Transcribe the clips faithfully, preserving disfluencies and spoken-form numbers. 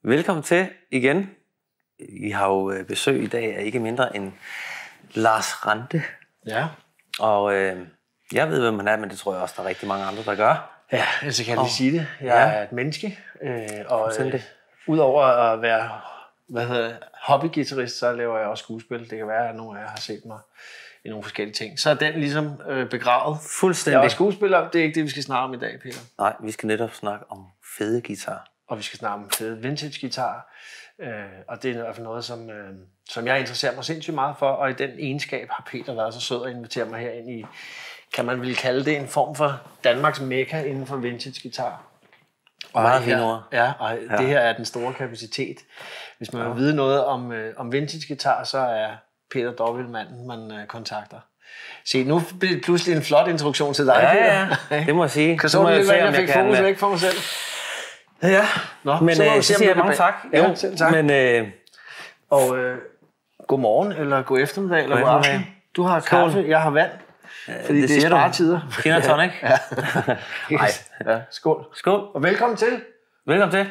Velkommen til igen. I har jo besøg i dag af ikke mindre end Lars Ranthe. Ja. Og øh, jeg ved, hvem man er, men det tror jeg også, der er rigtig mange andre, der gør. Ja, altså kan jeg lige og, sige det. Jeg ja. er et menneske, øh, og øh, udover at være hvad hedder, hobbygitarrist, så laver jeg også skuespil. Det kan være, at nogle af jer har set mig i nogle forskellige ting. Så er den ligesom øh, begravet. Fuldstændig. Jeg er skuespiller, det er ikke det, vi skal snakke om i dag, Peter. Nej, vi skal netop snakke om fede guitar. Og vi skal snakke om fede vintage guitar. Øh, og det er i hvert fald noget, som, øh, som jeg interesserer mig sindssygt meget for. Og i den egenskab har Peter været så sød at invitere mig her ind i, kan man vel kalde det, en form for Danmarks mekka inden for vintage guitar. Og meget fine ord. Ja, og ja. Det her er den store kapacitet. Hvis man ja. vil vide noget om, øh, om vintage guitar, så er Peter Dobbelt manden, man øh, kontakter. Se, nu bliver det pludselig en flot introduktion til dig, ja, Peter. Ja, det må jeg sige. Kan så du lige, jeg fik fokus væk for mig selv? Ja, Nå, men så, øh, så siger jeg mange tak. Ja, selv tak. Men, øh, og øh, god morgen, eller god eftermiddag, eller god aften. Du har kaffe, jeg har vand. Fordi det, det er sparetider. Gin og tonic? Ja. Nej. Ja. Skål. Skål. Og velkommen til. Velkommen til.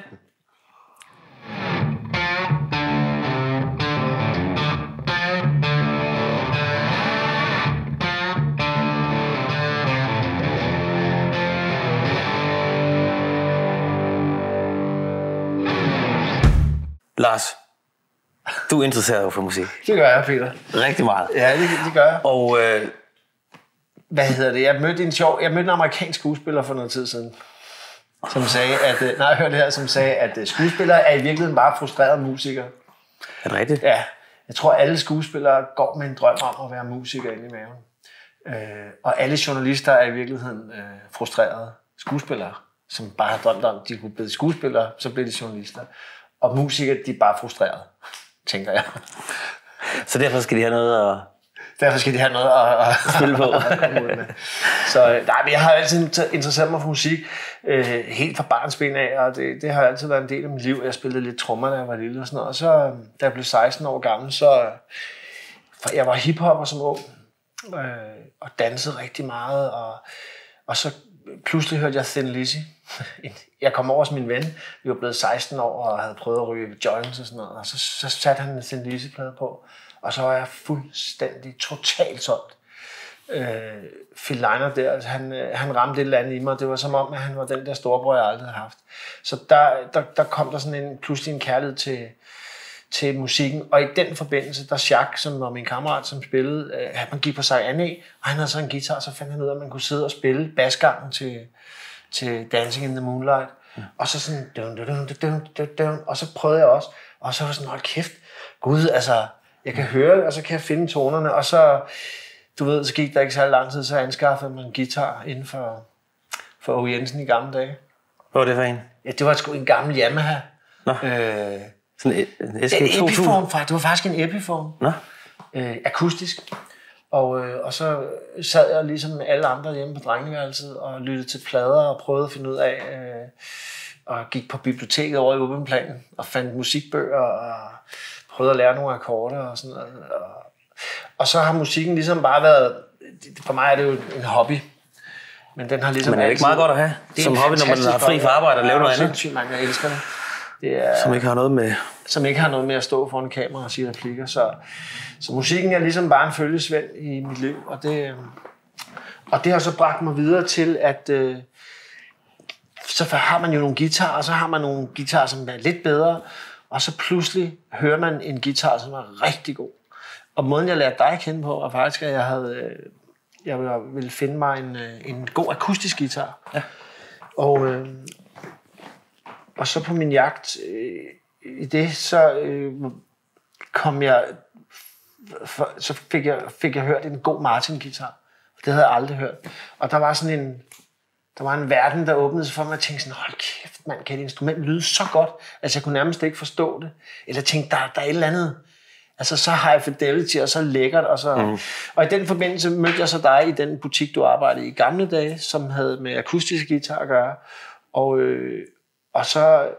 Lars, du interesserer dig for musik. Det gør jeg, Peter. Rigtig meget. Ja, det, det gør jeg. Og øh, hvad hedder det? Jeg mødte en sjov, jeg mødte en amerikansk skuespiller for noget tid siden, som sagde, at nej, hør det her, som sagde, at skuespillere er i virkeligheden bare frustrerede musikere. Er det rigtigt? Ja. Jeg tror, alle skuespillere går med en drøm om at være musiker inde i maven. Øh, og alle journalister er i virkeligheden øh, frustrerede skuespillere, som bare har drømt om, at de kunne blive skuespillere, så blev de journalister. Og musikere, de er bare frustrerede, tænker jeg. Så derfor skal de have noget at... Derfor skal de have noget at, at spille på. Så nej, men jeg har altid interesseret mig for musik, øh, helt fra barnsben af, og det, det har altid været en del af mit liv. Jeg spillede lidt trommer, da jeg var lille og sådan noget. Og så, da jeg blev seksten år gammel, så... For jeg var hiphopper som ung, øh, og dansede rigtig meget, og, og så pludselig hørte jeg Thin Lizzy. Jeg kom over hos min ven, vi var blevet seksten år og havde prøvet at ryge joints og sådan noget, og så, så satte han en Thin Lizzy-plade på, og så var jeg fuldstændig totalt solgt. Øh, Phil Lynott der, altså han, han ramte et eller andet i mig, det var som om, at han var den der storebror, jeg aldrig havde haft. Så der, der, der kom der sådan en, pludselig en kærlighed til, til musikken, og i den forbindelse, der Jacques, som var min kammerat, som spillede, øh, man gik på Sagan, og han havde så en guitar, så fandt han ud af, at man kunne sidde og spille basgangen til til Dancing in the Moonlight, ja. Og så sådan, dun, dun, dun, dun, dun, dun, og så prøvede jeg også, og så var sådan, hold kæft, gud, altså, jeg kan høre, og så kan jeg finde tonerne, og så, du ved, så gik der ikke så lang tid, så anskaffede man en guitar inden for, for O. Jensen i gamle dage. Hvad var det for en? Ja, det var sgu en gammel Yamaha. Nå, øh, sådan en S G to tusind? Epiphone, faktisk, det var faktisk en Epiphone. Nå. Øh, akustisk. Og, øh, og så sad jeg ligesom alle andre hjemme på drengeværelset og lyttede til plader og prøvede at finde ud af, øh, og gik på biblioteket over i Åbenplanen og fandt musikbøger og prøvede at lære nogle akkorder og sådan noget. Og, og så har musikken ligesom bare været, for mig er det jo en hobby, men den har ligesom... Men er det ikke meget godt at have som hobby, når man har fri for arbejde og lave noget andet? Sindssygt mange, jeg elsker det. Det er, som ikke har noget med... Som ikke har noget med at stå foran kamera og sige replikker. Så, så musikken er ligesom bare en følgesvend i mit liv. Og det, og det har så bragt mig videre til, at øh, så har man jo nogle guitarer, og så har man nogle guitarer, som er lidt bedre. Og så pludselig hører man en guitar, som er rigtig god. Og måden, jeg lærte dig at kende på, var faktisk, at jeg havde... Jeg ville finde mig en, en god akustisk guitar. Ja. Og... Øh, Og så på min jagt øh, i det, så øh, kom jeg, for, så fik jeg, fik jeg hørt en god Martin-guitar. Det havde jeg aldrig hørt. Og der var sådan en, der var en verden, der åbnede sig for mig, og jeg tænkte sådan, hold kæft, man, kan det instrument lyde så godt? Altså jeg kunne nærmest ikke forstå det. Eller jeg tænkte, der, der er et eller andet, altså så high fidelity, og så lækkert, og så... Mm. Og i den forbindelse mødte jeg så dig i den butik, du arbejdede i gamle dage, som havde med akustisk guitar at gøre. Og... Øh, Og så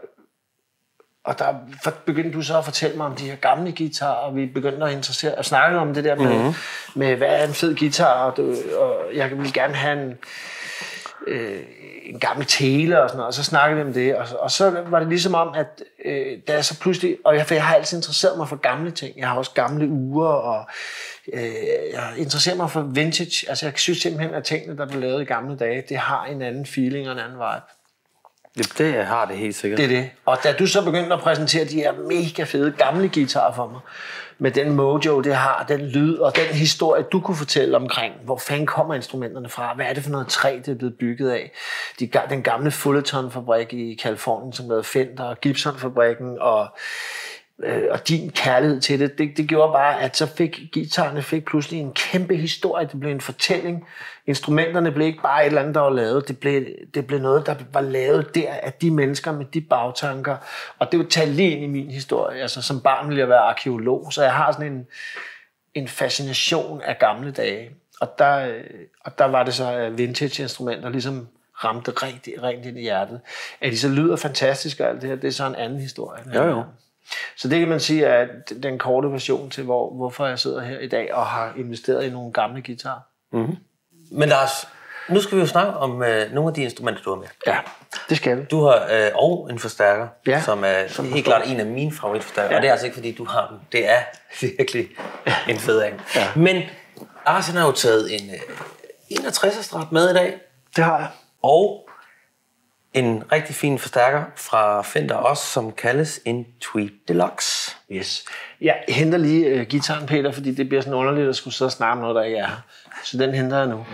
og der begyndte du så at fortælle mig om de her gamle guitarer, og vi begyndte at interessere og snakke om det der med, mm-hmm. med hvad er en fed guitar, og, du, og jeg ville gerne have en, øh, en gammel tele og sådan noget, og så snakkede vi om det, og, og så var det ligesom om, at øh, da jeg så pludselig, og jeg, for jeg har altid interesseret mig for gamle ting, jeg har også gamle uger, og øh, jeg interesserer mig for vintage, altså jeg synes simpelthen, at tingene, der blev lavet i gamle dage, det har en anden feeling og en anden vibe. Det har det helt sikkert. Det er det. Og da du så begyndte at præsentere de her mega fede gamle guitarer for mig, med den mojo, det har, den lyd og den historie, du kunne fortælle omkring, hvor fanden kommer instrumenterne fra, hvad er det for noget træ, det er blevet bygget af, de, den gamle Fullerton-fabrik i Californien, som lavede Fender, og Gibson-fabrikken, og, øh, og din kærlighed til det, det, det gjorde bare, at så fik guitarerne fik pludselig en kæmpe historie, det blev en fortælling. Instrumenterne blev ikke bare et eller andet, der var lavet, det blev, det blev noget, der var lavet der af de mennesker med de bagtanker, og det var talt lige ind i min historie. Altså som barn ville jeg være arkeolog, så jeg har sådan en, en fascination af gamle dage, og der, og der var det så vintage-instrumenter, ligesom ramte rent, rent ind i hjertet. At de så lyder fantastisk og alt det her, det er så en anden historie. Jo, jo. Så det kan man sige er den korte version til, hvor, hvorfor jeg sidder her i dag og har investeret i nogle gamle guitarer. Mm-hmm. Men Lars, nu skal vi jo snakke om øh, nogle af de instrumenter, du har med. Ja, det skal vi. Du har øh, og en forstærker, ja, som er som helt klart en af mine favoritforstærkere. Ja. Og det er altså ikke, fordi du har den. Det er virkelig en fed af. Ja. Men Lars har jo taget en øh, enogtresser Strat med i dag. Det har jeg. Og en rigtig fin forstærker fra Fender også, som kaldes en Tweed Deluxe. Yes. Jeg henter lige uh, gitaren, Peter, fordi det bliver sådan underligt at skulle sidde og snakke om noget, der ikke er her. Så den henter jeg nu.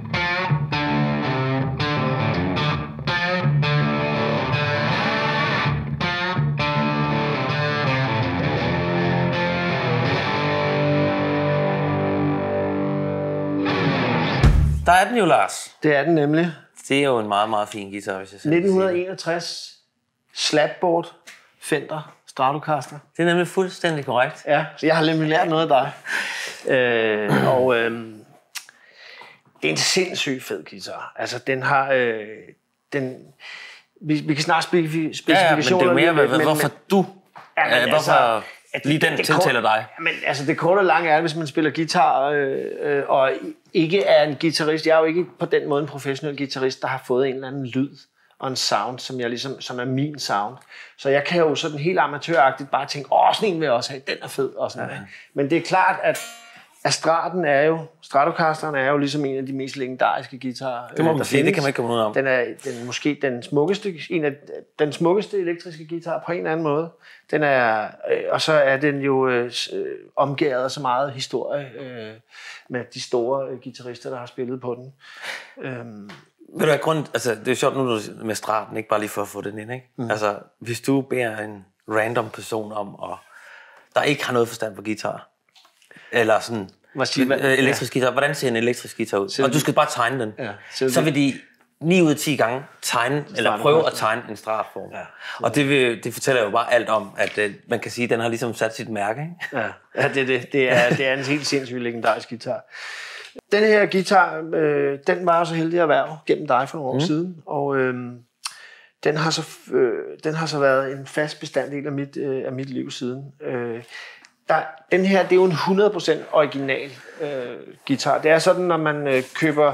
Der er den jo, Lars. Det er den nemlig. Det er jo en meget, meget fin guitar, hvis jeg selv nitten enogtres, slapboard, Fender, Stratocaster. Det er nemlig fuldstændig korrekt. Ja, så jeg har nemlig lært noget af dig. øh, og øh, det er en sindssygt fed guitar. Altså, den har... Øh, den, vi, vi kan snart specifikationer. Ja, ja, men det er jo mere, men, hvorfor men, du... Ja, men, øh, hvorfor altså, lige den det, det tiltaler dig? Men altså, det korte og lange er, hvis man spiller guitar, øh, øh, og ikke er en guitarist. Jeg er jo ikke på den måde en professionel guitarist, der har fået en eller anden lyd og en sound, som, jeg ligesom, som er min sound. Så jeg kan jo sådan helt amatøragtigt bare tænke, åh, sådan en vil jeg også have, den er fed. Og sådan ja. Men det er klart, at, at Straten er jo, Stratocasteren er jo ligesom en af de mest legendariske guitarer. Det må man sige, det kan man ikke komme ud om. Den er den, måske den smukkeste, en af den smukkeste elektriske guitar på en eller anden måde. Den er, øh, og så er den jo øh, omgærdet af så meget historie øh, med de store øh, guitarister, der har spillet på den. Øhm, Ved du hvad, grund, altså, det er jo sjovt nu med Straten, ikke bare lige for at få den ind, ikke? Mm. Altså, hvis du beder en random person om, og der ikke har noget forstand på guitar, eller sådan siger, øh, elektrisk ja. guitar, hvordan ser en elektrisk guitar ud? Selv og du skal bare tegne den. Ja, så vil de ni ud af ti gange tegne, eller prøve at tegne en Strat-form. Ja. Og det, vil, det fortæller jo bare alt om, at øh, man kan sige, at den har ligesom sat sit mærke, ikke? Ja, ja det, det, det, er, det er en helt sindssygt legendarisk guitar. Den her guitar, øh, den var så heldig at erhverve gennem dig for nogle år mm. siden, og øh, den, har så, øh, den har så været en fast bestanddel af mit, øh, af mit liv siden. Øh, der, den her, det er jo en hundrede procent original øh, guitar. Det er sådan, når man øh, køber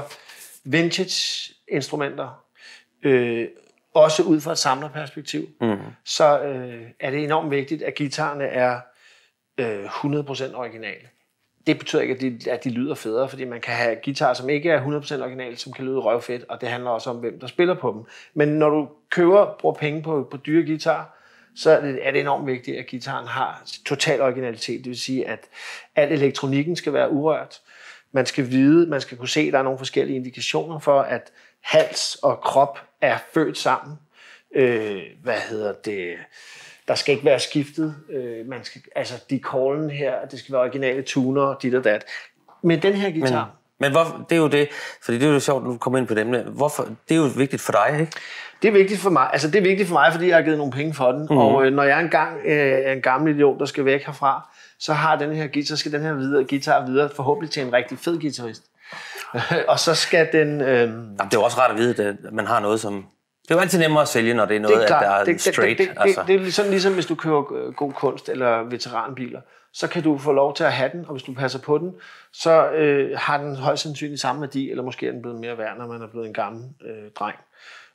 vintage-instrumenter, øh, også ud fra et samlerperspektiv, mm. så øh, er det enormt vigtigt, at guitarerne er øh, hundrede procent originale. Det betyder ikke, at de, at de lyder federe, fordi man kan have guitarer, som ikke er hundrede procent originale, som kan lyde røvfedt, og det handler også om, hvem der spiller på dem. Men når du køber, bruger penge på, på dyre guitar, så er det, er det enormt vigtigt, at guitaren har total originalitet. Det vil sige, at al elektronikken skal være urørt. Man skal vide, man skal kunne se, at der er nogle forskellige indikationer for, at hals og krop er født sammen. Øh, hvad hedder det... Der skal ikke være skiftet. Øh, man skal, altså, de callen her, det skal være originale tuner, dit og dat. Men den her guitar... Men, men hvor, det er jo det, fordi det er jo sjovt, at du kommer ind på dem. Hvorfor, det er jo vigtigt for dig, ikke? Det er vigtigt for mig. Altså, det er vigtigt for mig, fordi jeg har givet nogle penge for den. Mm-hmm. Og øh, når jeg engang øh, er en gammel idiot, der skal væk herfra, så har den her guitar, skal den her videre, guitar videre, forhåbentlig til en rigtig fed guitarist. Og så skal den... Øh... Jamen, det er jo også rart at vide, at man har noget, som... Det er jo altid nemmere at sælge, når det er noget, det er at der er det, straight. Det, det, altså. det, det er sådan ligesom, hvis du køber god kunst eller veteranbiler, så kan du få lov til at have den, og hvis du passer på den, så øh, har den højst sandsynligt samme værdi, eller måske er den blevet mere værd, når man er blevet en gammel øh, dreng.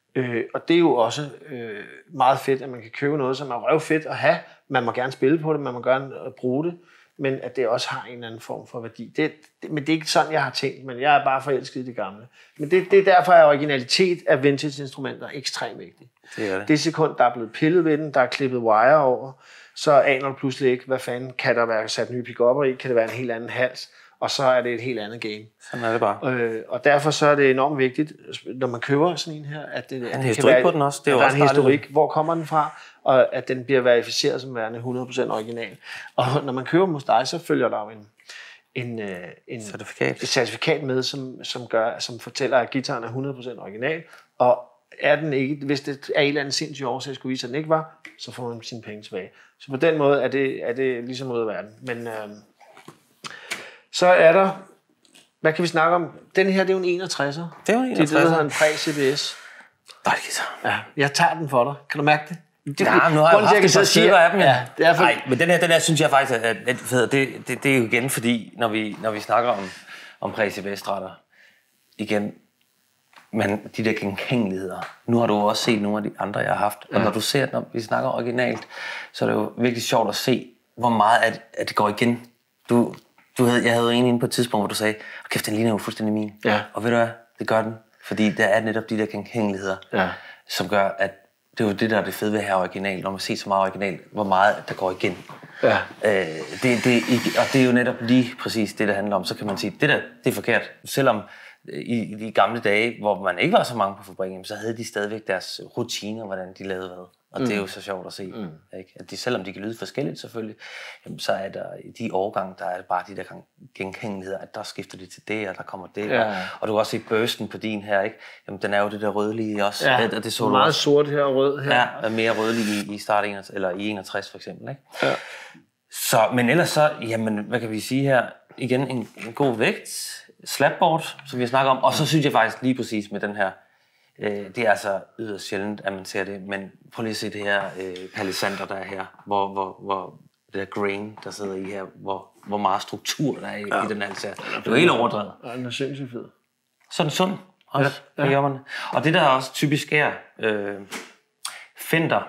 Øh, og det er jo også øh, meget fedt, at man kan købe noget, som er røvfedt at have. Man må gerne spille på det, man må gerne bruge det, men at det også har en eller anden form for værdi. Det, det, men det er ikke sådan, jeg har tænkt, men jeg er bare forelsket i det gamle. Men det, det er derfor, at originalitet af vintage-instrumenter ekstremt vigtigt. Det er det. Det sekund, der er blevet pillet ved den, der er klippet wire over, så aner du pludselig ikke, hvad fanden kan der være sat nye pick-upper i, kan det være en helt anden hals, og så er det et helt andet game. Sådan er det bare. Øh, og derfor så er det enormt vigtigt, når man køber sådan en her, at det, en at det historik kan være, på den også. Det er at jo der også er en historik, dejligt. hvor kommer den fra, og at den bliver verificeret som værende hundrede procent original. Og når man køber hos dig, så følger der jo en, en, en certifikat. et certifikat med, som, som, gør, som fortæller, at guitaren er hundrede procent original, og er den ikke, hvis det er en eller anden sindssyg årsag, skulle vise, at den ikke var, så får man sine penge tilbage. Så på den måde er det, er det ligesom ud af verden. Men øh, så er der, hvad kan vi snakke om? Den her, det er jo en enogtresser. Det er jo en Det er det, der enogtresser. hedder en præ-C B S. Dejlig guitar. Ja, jeg tager den for dig. Kan du mærke det? Det, Ja, nu har jeg jo haft et par stykker af dem. Ja, det er for... Nej, men den her, den her synes jeg faktisk, at, at det, det, det er jo igen, fordi når vi, når vi snakker om, om præ-C B S-strætter, igen, men de der genkendeligheder. Nu har du også set nogle af de andre, jeg har haft. Og ja. Når du ser, når vi snakker originalt, så er det jo virkelig sjovt at se, hvor meget at, at det går igen. Du, du havde, jeg havde jo en inde på et tidspunkt, hvor du sagde, kæft, den ligner jo fuldstændig min. Ja. Og ved du hvad, det gør den. Fordi der er netop de der genkendeligheder, ja. som gør, at det er jo det, der er det fede ved at have original. Når man ser så meget original, hvor meget der går igen. Ja. Øh, det, det, og det er jo netop lige præcis det, der handler om. Så kan man sige, det der, det er forkert. Selvom i, i de gamle dage, hvor man ikke var så mange på fabrikken, så havde de stadigvæk deres rutiner, hvordan de lavede hvad. Og mm. det er jo så sjovt at se. Mm. Ikke? At de, selvom de kan lyde forskelligt selvfølgelig, jamen, så er der i de årgange, der er bare de der genkendeligheder, at der skifter de til det, og der kommer det. Ja. Og, og du kan også se bursten på din her, ikke? Jamen, den er jo det der rødlige også. Ja, det, det så meget også. Sort her og rød her. Ja, er mere rødlig i, i start enogtres, eller i enogtres for eksempel. Ikke? Ja. Så, men ellers så, jamen, hvad kan vi sige her? Igen, en, en god vægt, slapboard, som vi har snakket om, og så synes jeg faktisk lige præcis med den her, øh, det er altså yderst sjældent, at man ser det, men prøv lige at se det her øh, palisander, der er her, hvor, hvor, hvor det der grain, der sidder i her, hvor, hvor meget struktur der er i, ja. i den her. Det er jo helt overdrevet. Ja, den er sindssygt fed. Sådan sund også, ja, ja. Ja. Og det der også typisk er, øh, Fender,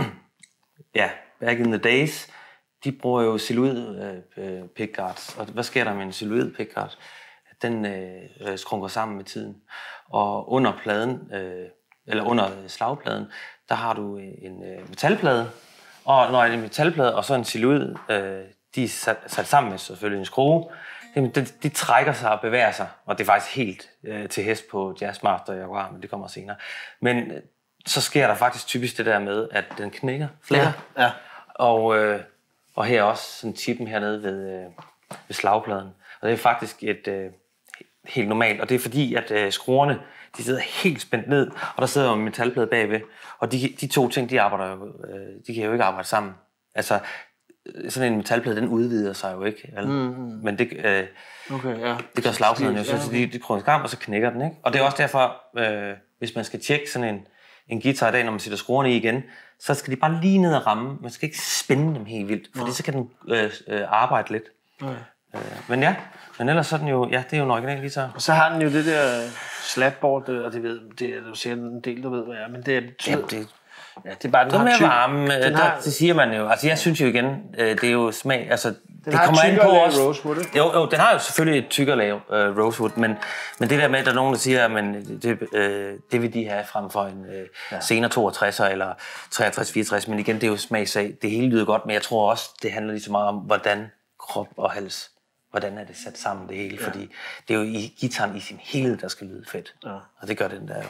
ja, back in the days, de bruger jo silhouette øh, pickguards, og hvad sker der med en silhouette pickguard? Den øh, skrunker sammen med tiden, og under pladen, øh, eller under slagpladen, der har du en øh, metalplade, og når en metalplade og så en silhouette, øh, de er sat, sat sammen med selvfølgelig en skrue, de, de, de trækker sig og bevæger sig, og det er faktisk helt øh, til hest på Jazzmaster og Jaguar, men det kommer senere. Men øh, så sker der faktisk typisk det der med, at den knækker, flækker, ja, ja. og, øh, og her også sådan chippen hernede ved, øh, ved slagpladen. Og det er faktisk et øh, helt normalt, og det er fordi, at øh, skruerne, de sidder helt spændt ned, og der sidder jo en metalplade bagved, og de, de to ting, de arbejder jo, øh, de kan jo ikke arbejde sammen. Altså, sådan en metalplade, den udvider sig jo ikke, mm, mm. men det, øh, okay, ja. det gør slagpladen jo, så ja, okay. de, de krøller skam, og så knækker den, ikke? Og det er også derfor, øh, hvis man skal tjekke sådan en, en guitar i dag, når man sætter skruerne i igen, så skal de bare lige ned og ramme, man skal ikke spænde dem helt vildt, fordi ja. så kan den øh, øh, arbejde lidt. Okay. Øh, men ja, men ellers så er den jo, ja, det er jo en original guitar. Og så har den jo det der slapboard, og det ved, det er du siger en del, der ved, hvad er, men det er lidt ja, det, ja, det er bare, den det har mere tyk, varme, den der, har, det siger man jo. Altså jeg synes jo igen, det er jo smag, altså den det kommer an på også. Rosewood, ikke? Jo, jo, den har jo selvfølgelig et tykkere lag, uh, rosewood, men, men det der med, at der er nogen, der siger, at det, øh, det vil de have frem for en øh, ja. senere toogtresser eller treogtres fireogtres, men igen, det er jo smagsag. Det hele lyder godt, men jeg tror også, det handler lige så meget om, hvordan krop og hals, hvordan er det sat sammen det hele, ja. fordi det er jo i guitaren i sin helhed, der skal lyde fedt, ja. og det gør den der jo.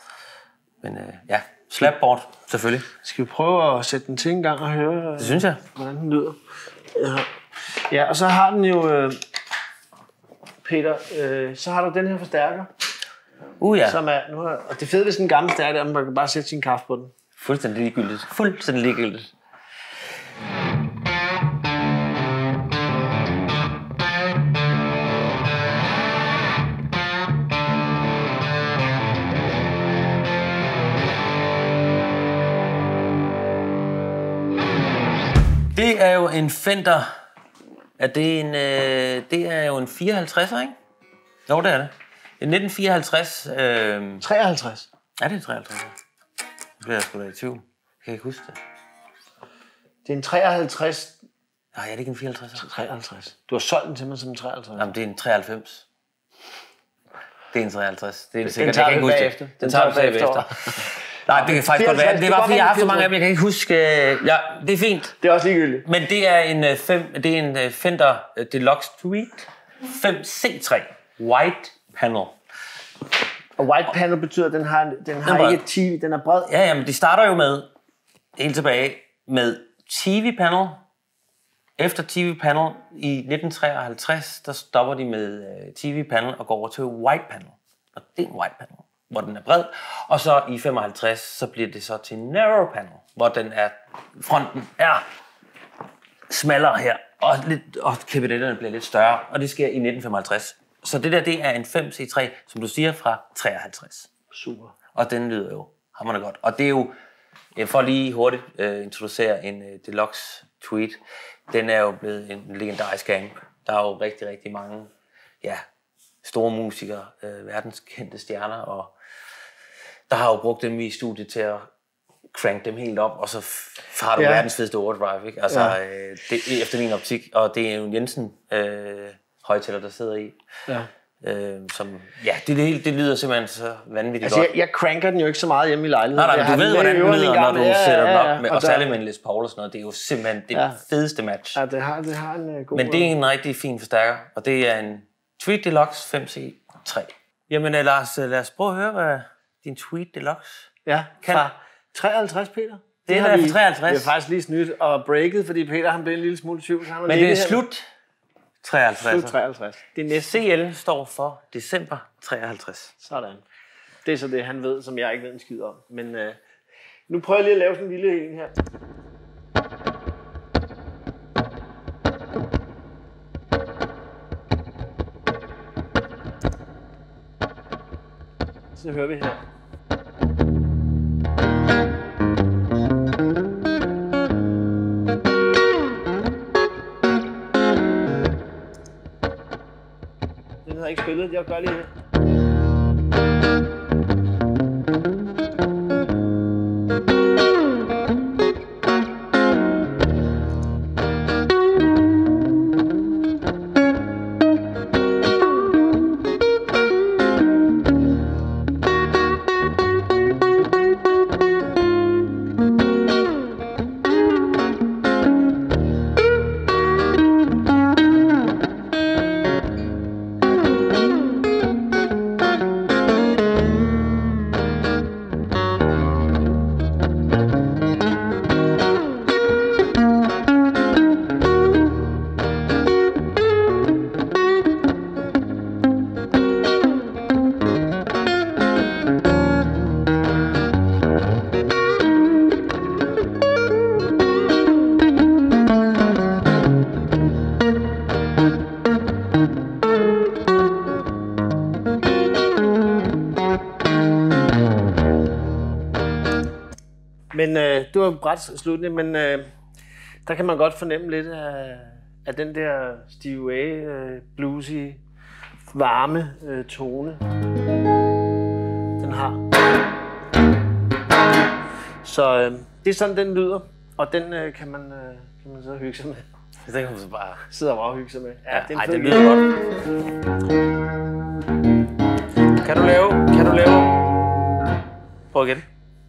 Men øh, ja, slapboard, selvfølgelig. Skal vi prøve at sætte den til en gang og høre, det synes jeg. hvordan den lyder? Ja, ja og så har den jo, øh, Peter, øh, så har du den her forstærker. Uh ja. Som er, nu er, og det fede ved sådan en gammel stærker, er, at man kan bare sætte sin kaffe på den. Fuldstændig ligegyldigt. Fuldstændig ligegyldigt. Det er jo en Fender. Er det en, øh, det er jo en fireoghalvtredser, ikke? Jo, det er det. En nitten fireoghalvtreds. Øh, treoghalvtreds. Er det en treoghalvtreds? Det bliver jeg sgu da i tvivl. Jeg kan ikke huske det. Det er en treoghalvtreds. Nej, er det ikke en fireoghalvtreds? treoghalvtreds. Du har solgt den til mig som en treoghalvtreds. Jamen, det er en treoghalvfems. Det er en treoghalvtreds. Det er Den sikkert. tager Jeg kan vi ikke huske bagefter. det. Den tager vi bagefter. Nej, det kan faktisk godt være. Det var, fordi jeg har haft så mange af dem, jeg kan ikke huske. Ja, det er fint. Det er også ligegyldigt. Men det er en, fem, det er en Fender Deluxe Tweed fem C tre White Panel. Og white panel betyder, at den har, den har den ikke T V, den er bred. Ja, jamen, de starter jo med, helt tilbage, med T V-panel. Efter T V-panel i nitten treoghalvtreds, der stopper de med T V-panel og går over til white panel. Og det er en white panel, hvor den er bred. Og så i femoghalvtreds, så bliver det så til narrow panel, hvor den er, fronten er smallere her, og, lidt, og kabinetterne bliver lidt større, og det sker i nitten femoghalvtreds. Så det der, det er en fem C tre, som du siger, fra treoghalvtreds. Super. Og den lyder jo hamrende godt. Og det er jo, for lige hurtigt uh, introducere en uh, Deluxe Tweed, den er jo blevet en legendarisk amp. Der er jo rigtig, rigtig mange ja, store musikere, uh, verdenskendte stjerner, og der har jo brugt dem i studiet til at crank dem helt op, og så har du ja. verdens fedeste overdrive, ikke? Altså, ja. øh, det, efter min optik, og det er jo en Jensen øh, højtaler, der sidder i. Ja. Øh, som, ja, det, det, det lyder simpelthen så vanvittigt altså, godt. Jeg, jeg cranker den jo ikke så meget hjemme i lejligheden. Nej, nej, men du ved, hvordan den lyder, når du ja, sætter den op, ja, ja. Med, og, og særligt med en Les Paul og sådan noget. Det er jo simpelthen det ja. fedeste match. Ja, det har, det har en uh, god... Men det er en rigtig fin forstærker, og det er en Tweed Deluxe fem C tre. Jamen Lars, lad os prøve at høre, hvad din Tweed Deluxe ja, kan. Fra treoghalvtreds, Peter. Det, det er fra treoghalvtreds. Vi har faktisk lige snydt og breaket, fordi Peter han blev en lille smule tvivl. Men det er slut treoghalvtreds. Slut treoghalvtreds. Det næste C L står for december treoghalvtreds. Sådan. Det er så det, han ved, som jeg ikke ved en skid om. Men øh, nu prøver jeg lige at lave sådan en lille en her. Så hører vi her. Den har ikke spillet, jeg gør lige det. Men øh, det var bræt slutning, men øh, der kan man godt fornemme lidt af, af den der Stevie Ray øh, bluesy, varme øh, tone, den har. Så øh, det er sådan, den lyder, og den øh, kan, man, øh, kan man så hygge sig med. Det kan man så bare sidde og hygge sig med. Ja, ja, det, ej, det lyder godt. Kan du lave? Kan du lave? Prøv igen.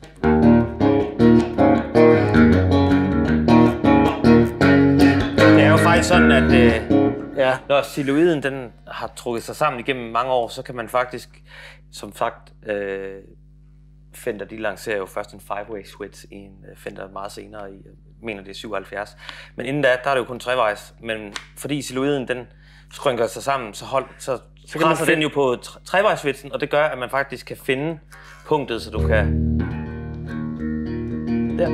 Det er jo faktisk sådan, at øh, ja. når silhuiden den har trukket sig sammen igennem mange år, så kan man faktisk, som sagt, øh, Fender de lancerer jo først en five-way switch i en Fender meget senere i, jeg mener det er syvoghalvfjerds. Men inden da, der er det jo kun trevejs, men fordi silhuiden den skrynker sig sammen, så, hold, så, så presser den jo på trevejs-switchen, og det gør, at man faktisk kan finde punktet, så du kan... Der.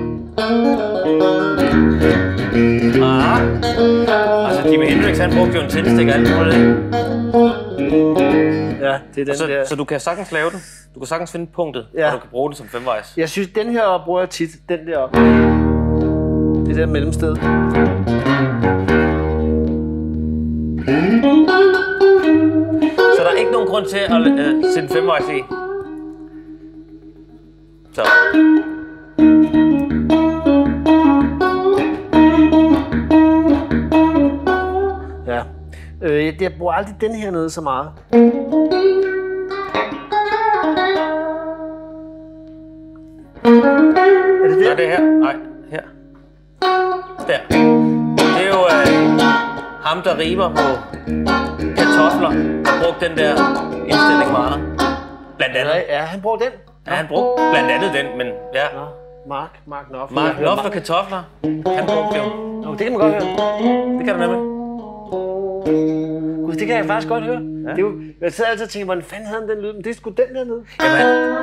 Ah. Altså, Jimi Hendrix, han brugte jo en tændstik og alt på det. Ja, det er den så, der. Så du kan sagtens lave den. Du kan sagtens finde punktet, ja. Og du kan bruge den som femvejs. Jeg synes, den her bruger jeg tit. Den der op. Det der mellemsted. Så der er ikke nogen grund til at uh, sætte femvejs i? Så. Ja. Øh, jeg, jeg bruger aldrig den her nede så meget. Er det Ja, det? det er her. Nej, her. Der. Det er jo øh, ham, der riber på kartofler, der brugte den der indstilling meget. Blandt andet. Ja, han bruger den. Ja, han brugte blandt andet den, men ja. Nå, Mark, Mark Knopf. Mark Knopf og kartofler. Han brugte jo. Nå, det kan man godt høre. Det kan du nemlig. Gud, det kan jeg faktisk godt høre. Ja. Det er jo, jeg sidder altid og tænker, hvordan fanden havde han den lyd? Men det er sgu den dernede. Jamen,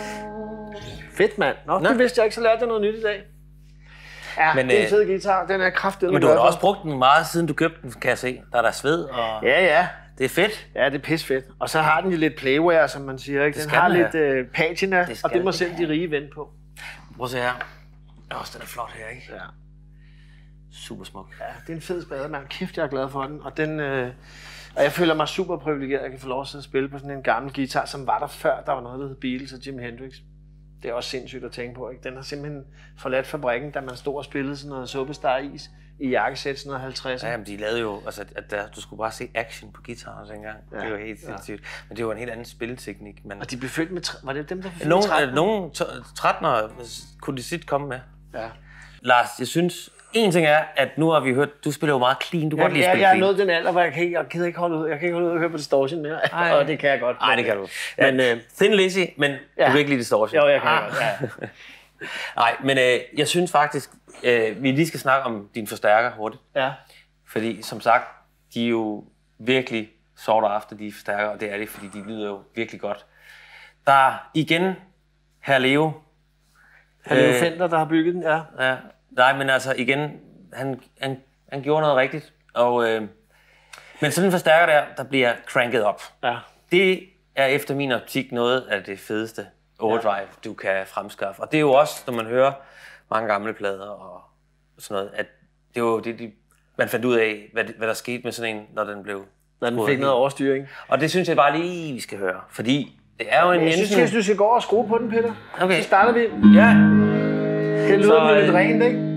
Fedt, mand. Nå, Nå, det vidste jeg ikke, så lærte jeg noget nyt i dag. Ja, men, det er en øh, fed guitar. Den er kraftig. men du har da også brugt den meget, siden du købte den, kan jeg se. Der er der sved, og Ja, ja. det er fedt. Ja, det er pis fedt. Og så har den jo lidt playware, som man siger. Ikke? Den skal har den lidt øh, patina, Det det skal og det må den. selv de rige vente på. Prøv at se her. Ja, også den er flot her, ikke? Ja. Super smuk. Ja, det er en fed spade, mand. Kæft, jeg er glad for den. Og, den, øh, og jeg føler mig super privilegeret, at jeg kan få lov til at spille på sådan en gammel guitar, som var der før. Der var noget, der hed Beatles og Jimi Hendrix. Det er også sindssygt at tænke på, ikke? Den har simpelthen forladt fabrikken, da man stod og spillede sådan noget Superstar-is i jakkesæt, sådan noget halvtredserne. Ja, men de lavede jo, altså, at der, du skulle bare se action på guitaren dengang. Ja, det var helt sindssygt. Ja. Men det var en helt anden spilleteknik. Men Og de blev født med... Tre- var det dem, der blev født nogle, med tretten? nogle trettende kunne de sit komme med. Ja. Lars, jeg synes, en ting er, at nu har vi hørt, du spiller jo meget clean. Du kan Jeg, godt lide at jeg, spille jeg er clean. nået den alder, hvor jeg kan ikke, jeg kan ikke holde ud. Jeg kan ikke holde ud at høre på distortion mere. Ej. Og det kan jeg godt. Nej, det kan du. Men, Men øh, Thin Lizzy, men ja. Du kan ikke lide distortion. Jo, jeg kan ah. godt. Ja. Nej, men øh, jeg synes faktisk, øh, vi lige skal snakke om din forstærker hurtigt. Ja. Fordi som sagt, de er jo virkelig sorte after, de forstærker, og det er det, fordi de lyder jo virkelig godt. Der er igen Herr Leo. Han er jo Øh, Fender, der har bygget den, ja. Ja, nej, men altså igen, han, han, han gjorde noget rigtigt. Og, øh, men sådan en forstærker der, der bliver cranket op. Ja. Det er efter min optik noget af det fedeste overdrive, ja. du kan fremskaffe. Og det er jo også, når man hører mange gamle plader og sådan noget, at det er jo det, de, man fandt ud af, hvad, hvad der skete med sådan en, når den blev... Når den fik noget overstyring. Og det synes jeg bare lige, vi skal høre. Fordi det er jo en Jeg synes, Jensen... hvis du skal gå over og skrue på den, Peter. Okay. Så starter vi. Ja. Det lyder Så, lidt øh, rent, ikke?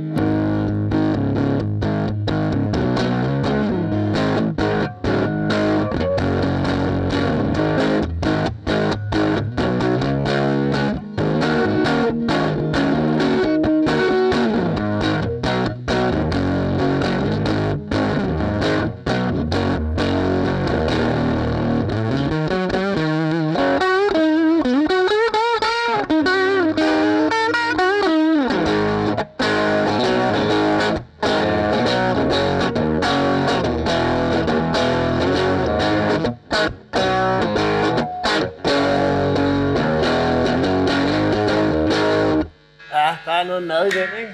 Ja, der er noget mad i den, ikke?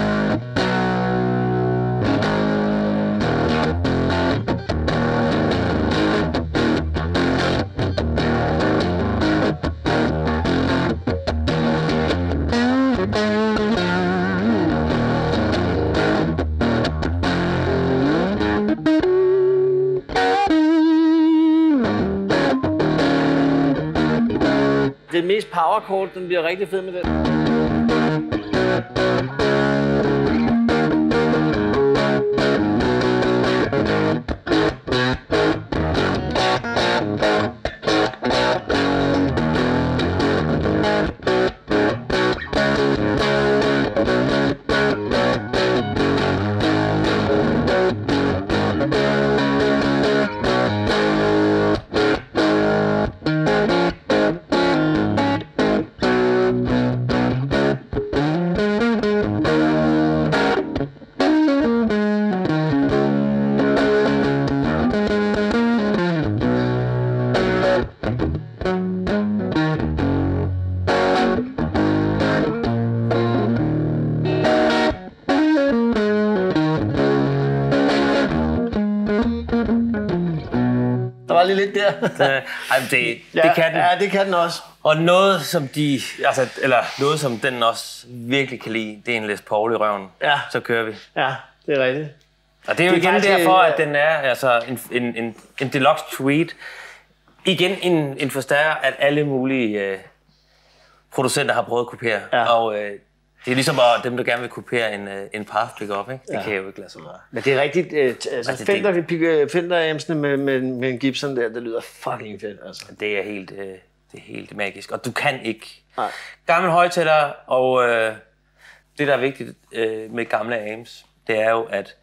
Det mest powerchord, den bliver rigtig fed med den. Der var lige lidt der. Ej, det, Ja, det kan den. ja, det kan den også. Og noget, som de, altså, eller noget, som den også virkelig kan lide, det er en Les Paul i røven. Ja. Så kører vi. Ja, det er rigtigt. Og det er jo Det er igen faktisk, derfor, øh, at den er altså en, en, en, en deluxe tweet. Igen en, en forstærker, at alle mulige øh, producenter har prøvet at kopiere. Ja. Og øh, det er ligesom bare dem, der gerne vil kopiere en, øh, en path pickup, ikke? Det ja. kan jeg jo ikke lade sig gøre. Men det er rigtigt. Øh, altså, altså, Fender, det... Fender med, med, med en Gibson der, det lyder fucking fedt. Altså. Det er helt, øh, det er helt magisk. Og du kan ikke... Nej. Gamle højtalere, og øh, det, der er vigtigt øh, med gamle amps, det er jo, at,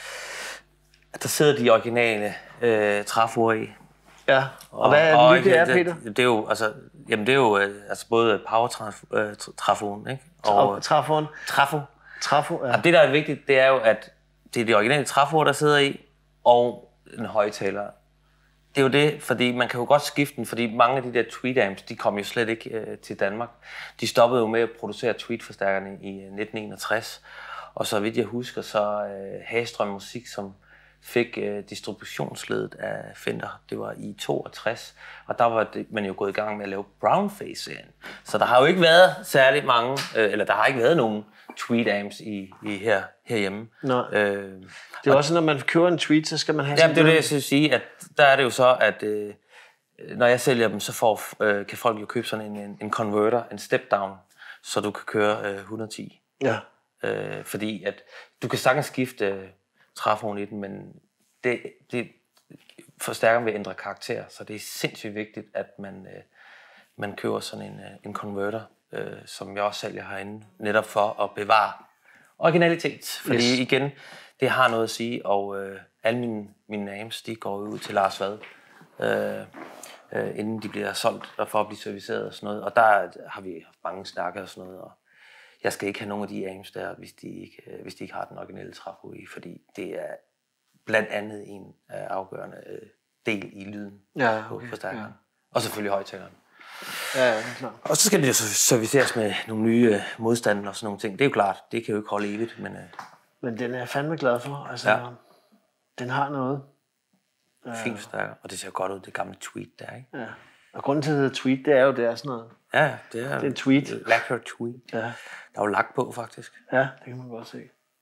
at der sidder de originale øh, trafoer i. Ja, og, og hvad er det, det er, Peter? Det, det er jo, altså, jamen det er jo øh, altså både power-trafoen, ikke? Og trafoen. Trafo. Trafo, ja. Og det, der er vigtigt, det er jo, at det er de originale trafoer, der sidder i, og en højtaler. Det er jo det, fordi man kan jo godt skifte den, fordi mange af de der tweet-amps, de kom jo slet ikke øh, til Danmark. De stoppede jo med at producere tweet-forstærkerne i nitten enogtres, og så vidt jeg husker, så øh, Hagstrøm Musik, som fik øh, distributionsledet af Fender, det var i toogtres, og der var det, man jo gået i gang med at lave Brownface-serien. Så der har jo ikke været særlig mange, øh, eller der har ikke været nogen tweet-amps i, i her, herhjemme. Nej. Øh, det er også, når man køber en tweet, så skal man have... Ja, det er det, jeg skal sige, at der er det jo så, at øh, når jeg sælger dem, så får, øh, kan folk jo købe sådan en, en, en converter, en step-down, så du kan køre øh, et hundrede og ti. Ja. Øh, fordi at du kan sagtens skifte øh, trafoen i den, men det, det forstærkeren vil ændre karakter, så det er sindssygt vigtigt, at man, øh, man køber sådan en, øh, en converter, øh, som jeg også sælger herinde, netop for at bevare originalitet. Fordi yes. igen, det har noget at sige, og øh, alle mine, mine amps, de går ud til Lars Vad, øh, øh, inden de bliver solgt, og for at blive serviceret og sådan noget. Og der har vi haft mange snakker og sådan noget, og jeg skal ikke have nogen af de amps der, hvis de ikke, øh, hvis de ikke har den originale trafo i, fordi det er blandt andet en af afgørende øh, del i lyden ja, på okay, forstærkeren. Ja. Og selvfølgelig højtaleren. Ja, ja, klart. Og så skal det jo serviceres med nogle nye øh, modstande og sådan nogle ting. Det er jo klart, det kan jo ikke holde evigt, men... Øh, men den er jeg fandme glad for. Altså, ja. Den har noget. Fint forstærker, og det ser godt ud, det gamle tweet der, ikke? Ja. Og grunden til, at det hedder tweet, det er jo, det er sådan noget. Ja, det er... Det er en tweet. Lacquer tweet. Ja. Der er jo lagt på, faktisk. Ja, det kan man godt se.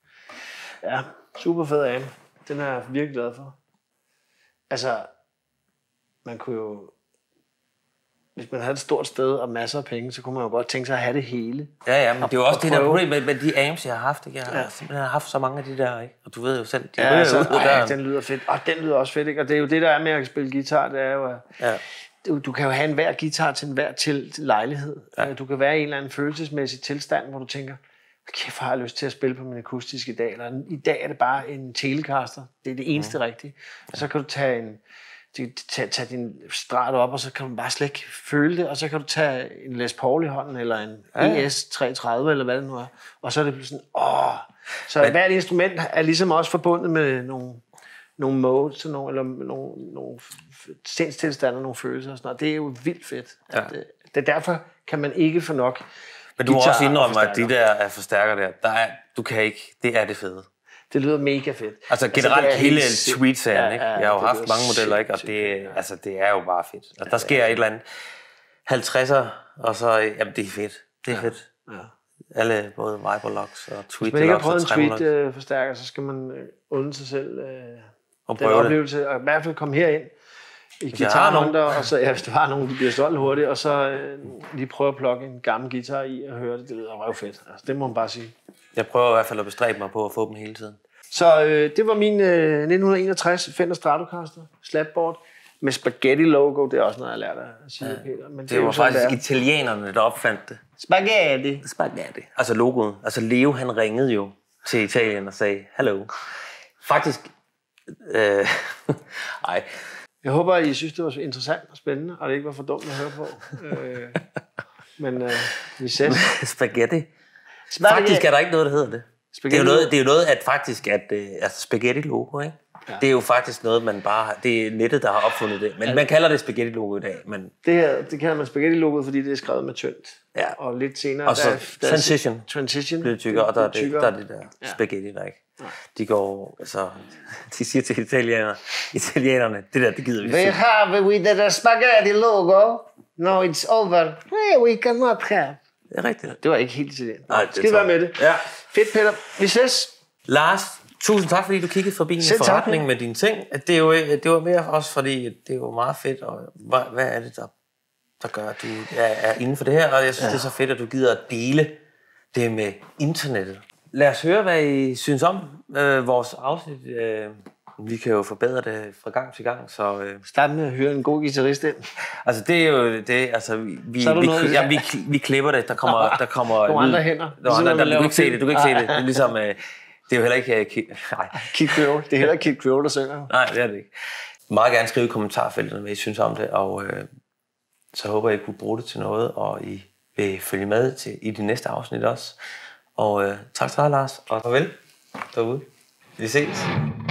Ja, super fed am. Den er jeg virkelig glad for. Altså, man kunne jo... Hvis man havde et stort sted og masser af penge, så kunne man jo godt tænke sig at have det hele. Ja, ja, men det er jo også det der problem med, med de amps, jeg har haft. Ikke? Jeg har ja. simpelthen haft så mange af de der, ikke? Og du ved jo selv, de ja, altså, ud ej, den lyder fedt. Og den lyder også fedt, ikke? Og det er jo det, der er med at spille guitar, det er jo, at ja. du, du kan jo have en hver guitar til en hver til, til lejlighed. Ja. Du kan være i en eller anden følelsesmæssig tilstand, hvor du tænker, kæft, har jeg lyst til at spille på min akustiske i dag, eller i dag er det bare en Telecaster. Det er det eneste mm. rigtige. Og så kan du tage en... Tag, tag din strat op, og så kan du bare slet ikke føle det, og så kan du tage en Les Paul i hånden, eller en ja, ja. E S tre hundrede og tredive, eller hvad det nu er, og så er det sådan, åh. Så men, hvert instrument er ligesom også forbundet med nogle, nogle modes, nogle, eller nogle, nogle sindstilstande, nogle følelser og sådan noget. Det er jo vildt fedt. Ja. At, det, det derfor kan man ikke få nok. Men du må også indrømme, at de der er forstærker der, der er, du kan ikke, det er det fede. Det lyder mega fedt. Altså generelt altså, hele tweet-serien, ikke? Jeg har jo haft mange modeller, ikke? Og det, altså, det er jo bare fedt. Altså, der sker et eller andet halvtredser, og så, jamen det er fedt. Det er ja. fedt. Ja. Alle, både Viberlux og Tweet. Hvis man ikke har prøvet en tweet-forstærker, så skal man unde sig selv øh, og den oplevelse, det. Og i hvert fald komme herind i guitarhånder, og så, ja, hvis du har nogen, der bliver solgt hurtigt, og så øh, lige prøve at plukke en gammel guitar i og høre det. Det lyder røvfedt. Altså, det må man bare sige. Jeg prøver i hvert fald at bestræbe mig på at få dem hele tiden. Så øh, det var min øh, nitten enogtres Fender Stratocaster slapboard med spaghetti-logo. Det er også noget, jeg lærte at sige, ja, Peter. Men det, det var faktisk italienerne, der opfandt det. Spaghetti. Spaghetti. Altså logoet. Altså Leo, han ringede jo til Italien og sagde, hallo. Faktisk, øh, ej. Jeg håber, I synes, det var interessant og spændende, og det ikke var for dumt at høre på. øh, men øh, vi ses. Spaghetti. Spaghetti. Faktisk er der ikke noget, der hedder det. Det er, jo noget, det er jo noget, at faktisk, at øh, altså spaghetti-logo, ikke? Ja. Det er jo faktisk noget, man bare har, det er nettet, der har opfundet det. Men ja. man kalder det spaghetti-logo i dag. Men... Det her, det kalder man spaghetti-logo, fordi det er skrevet med tyndt. Ja. Og lidt senere, og så der, der transition, transition bliver tykkere, og der er, det, der er det der ja. spaghetti, der ikke. Ja. De går, altså, de siger til italienerne, italienerne, det der, det gider vi. We have with the spaghetti-logo. No, it's over. Hey, we cannot have. Det er rigtigt. Det var ikke helt til det. Nej, skal være med det. Ja. Fedt, Peter. Vi ses. Lars, tusind tak, fordi du kiggede forbi min forretning med dine ting. Det, er jo, det var mere også fordi, det er jo meget fedt, og hvad, hvad er det, der, der gør, at du er, er inden for det her, og jeg synes, ja. det er så fedt, at du gider at dele det med internettet. Lad os høre, hvad I synes om øh, vores afsnit. Øh, vi kan jo forbedre det fra gang til gang, så... Øh. Start med at høre en god guitarist ind. Altså, det er jo det, altså... Vi, vi, noget, ja, vi, vi klipper det, der kommer... Der kommer nogle andre hænder. Der, der, der, der, du kan ikke se det, du kan ikke se det. Det er ligesom... Øh, det er jo heller ikke... Uh, nej. Kid Creole. Det er heller ikke Kid Creole, der synger. Nej, det er det ikke. Meget gerne skrive i kommentarfelterne, hvad I synes om det, og øh, så håber jeg, I kunne bruge det til noget, og I vil følge med til, i de næste afsnit også. Og øh, tak til dig, Lars, og farvel derude. Vi ses.